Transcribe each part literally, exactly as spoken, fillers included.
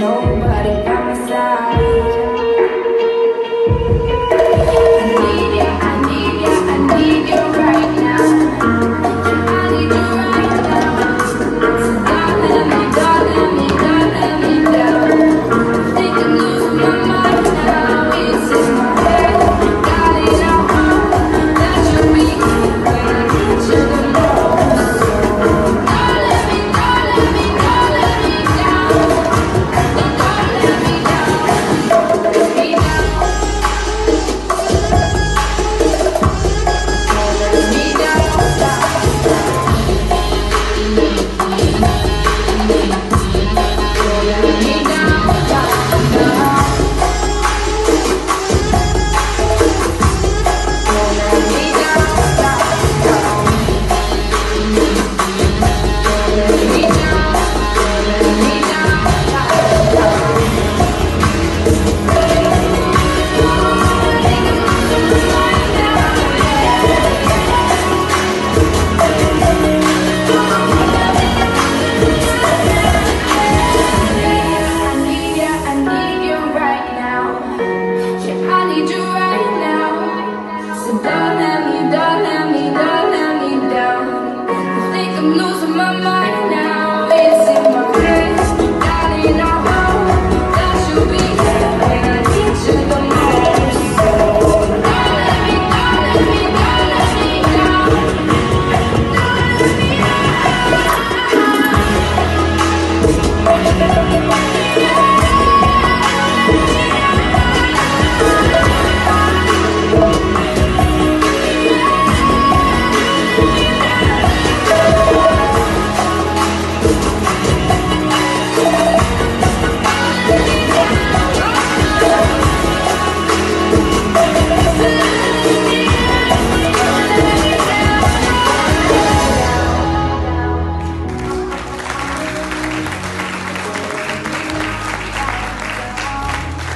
nobody by my side. I need you, I need you, I need you right now. I need you right now. So don't let me, don't let me, don't let me down. I think I'm losing my mind now. It's in my head, darling, I hope that you'll be here when I need you the most. Don't let me, don't let me, don't let me down. Don't let me down, let me down.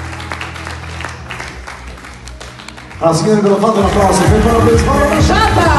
Ah, signori, ve lo fate un applauso, per favore,